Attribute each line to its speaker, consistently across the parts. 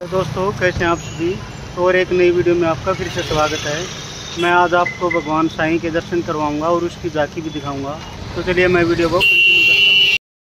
Speaker 1: दोस्तों कैसे हैं आप सभी। और एक नई वीडियो में आपका फिर से स्वागत है। मैं आज आपको भगवान साईं के दर्शन करवाऊंगा और उसकी झांकी भी दिखाऊंगा। तो चलिए मैं वीडियो को कंटिन्यू करता हूँ।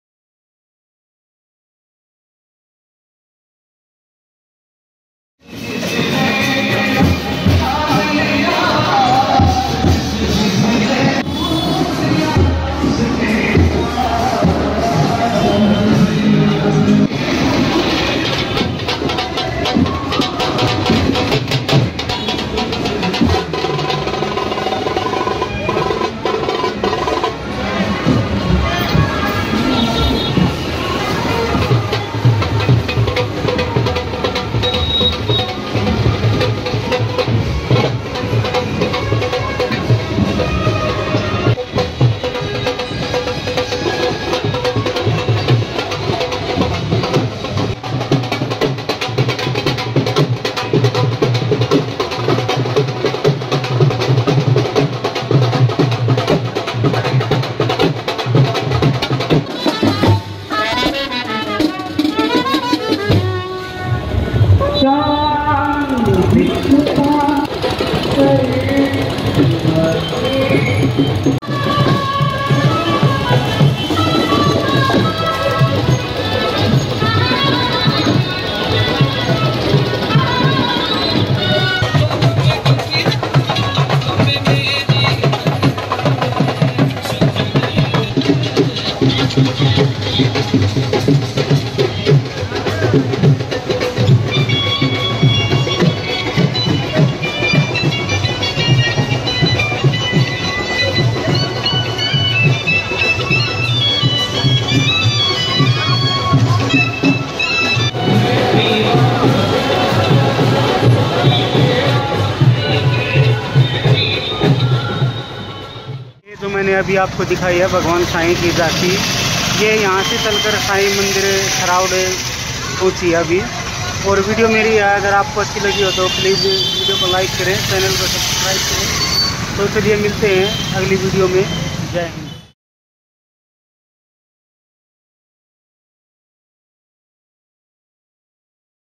Speaker 1: जो मैंने अभी आपको दिखाई है भगवान साईं की झांकी, ये यहाँ से चलकर साईं मंदिर खरावड़े पहुँची है अभी। और वीडियो मेरी है अगर आपको अच्छी लगी हो तो प्लीज़ वीडियो को लाइक करें, चैनल को सब्सक्राइब करें। तो चलिए मिलते हैं अगली वीडियो में। जय हिंद।